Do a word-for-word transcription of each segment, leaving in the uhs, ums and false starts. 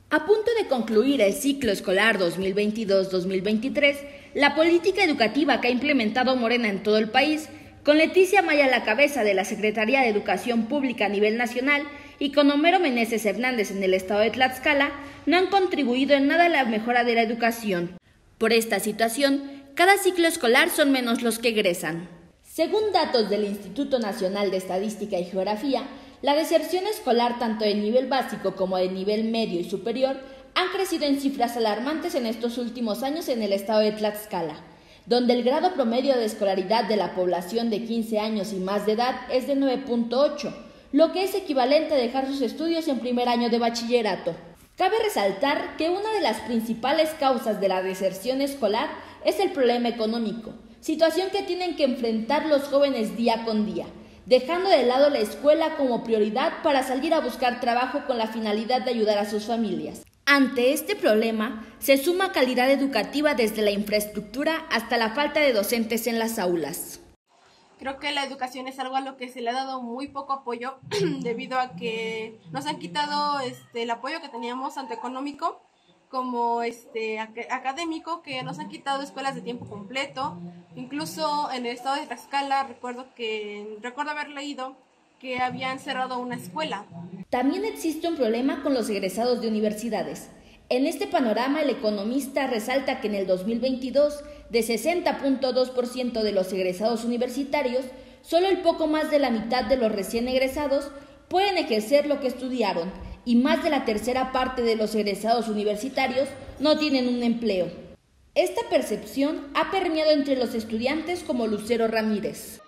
A punto de concluir el ciclo escolar dos mil veintidós dos mil veintitrés, la política educativa que ha implementado Morena en todo el país, con Leticia Maya a la cabeza de la Secretaría de Educación Pública a nivel nacional y con Homero Meneses Hernández en el estado de Tlaxcala, no han contribuido en nada a la mejora de la educación. Por esta situación, cada ciclo escolar son menos los que egresan. Según datos del Instituto Nacional de Estadística y Geografía, la deserción escolar tanto de nivel básico como de nivel medio y superior han crecido en cifras alarmantes en estos últimos años en el estado de Tlaxcala, donde el grado promedio de escolaridad de la población de quince años y más de edad es de nueve punto ocho, lo que es equivalente a dejar sus estudios en primer año de bachillerato. Cabe resaltar que una de las principales causas de la deserción escolar es el problema económico, situación que tienen que enfrentar los jóvenes día con día, dejando de lado la escuela como prioridad para salir a buscar trabajo con la finalidad de ayudar a sus familias. Ante este problema, se suma calidad educativa desde la infraestructura hasta la falta de docentes en las aulas. Creo que la educación es algo a lo que se le ha dado muy poco apoyo debido a que nos han quitado este, el apoyo que teníamos tanto económico como este académico, que nos han quitado escuelas de tiempo completo. Incluso en el estado de Tlaxcala recuerdo que recuerdo haber leído que habían cerrado una escuela. También existe un problema con los egresados de universidades. En este panorama, el economista resalta que en el dos mil veintidós, de sesenta punto dos por ciento de los egresados universitarios, solo el poco más de la mitad de los recién egresados pueden ejercer lo que estudiaron, y más de la tercera parte de los egresados universitarios no tienen un empleo. Esta percepción ha permeado entre los estudiantes como Lucero Ramírez.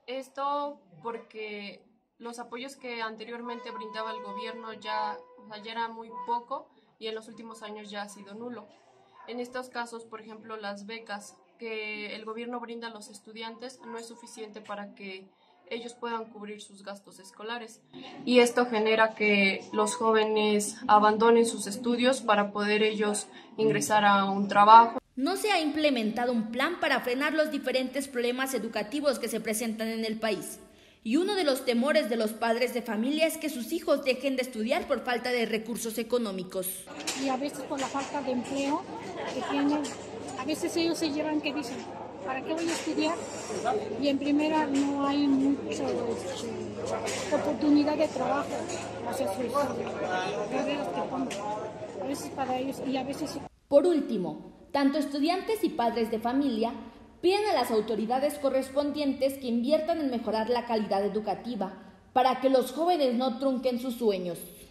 Esto porque los apoyos que anteriormente brindaba el gobierno ya, o sea, ya era muy poco y en los últimos años ya ha sido nulo. En estos casos, por ejemplo, las becas que el gobierno brinda a los estudiantes no es suficiente para que ellos puedan cubrir sus gastos escolares. Y esto genera que los jóvenes abandonen sus estudios para poder ellos ingresar a un trabajo. No se ha implementado un plan para frenar los diferentes problemas educativos que se presentan en el país. Y uno de los temores de los padres de familia es que sus hijos dejen de estudiar por falta de recursos económicos. Y a veces por la falta de empleo que tienen, a veces ellos se llevan que dicen, ¿para qué voy a estudiar? Y en primera no hay mucha este, oportunidad de trabajo, hacia sus carreras que ponen. A veces para ellos y a veces... Por último, tanto estudiantes y padres de familia piden a las autoridades correspondientes que inviertan en mejorar la calidad educativa para que los jóvenes no trunquen sus sueños.